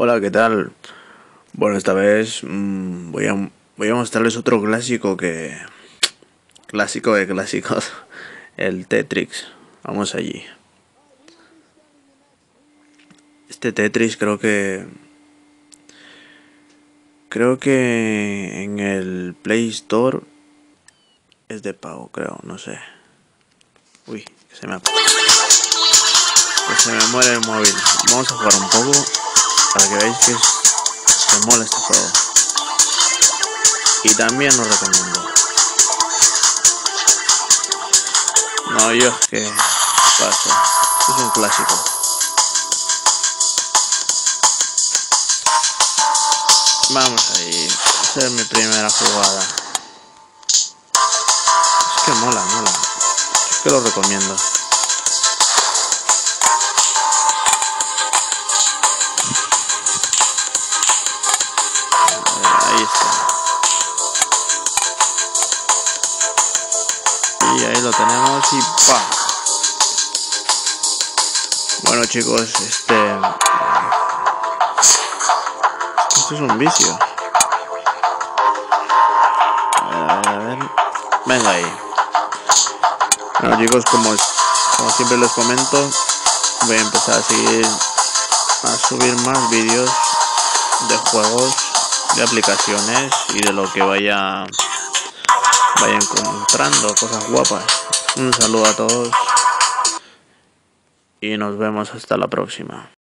Hola, ¿qué tal? Bueno, esta vez voy a mostrarles otro clásico de clásicos, el Tetris. Vamos allí. Este Tetris creo que en el Play Store es de pago, creo, no sé. Uy, que se me muere el móvil. Vamos a jugar un poco para que veáis que se mola este juego. Y también lo recomiendo. No, yo es que paso. Es un clásico. Vamos ahí. Esa es mi primera jugada. Es que mola. Es que lo recomiendo. Ahí está. Y ahí lo tenemos y ¡pa! Bueno, chicos, esto es un vicio. A ver. Venga ahí. Bueno, chicos, como siempre les comento, voy a empezar a subir más vídeos de juegos, de aplicaciones y de lo que vaya encontrando, cosas guapas. Un saludo a todos y nos vemos hasta la próxima.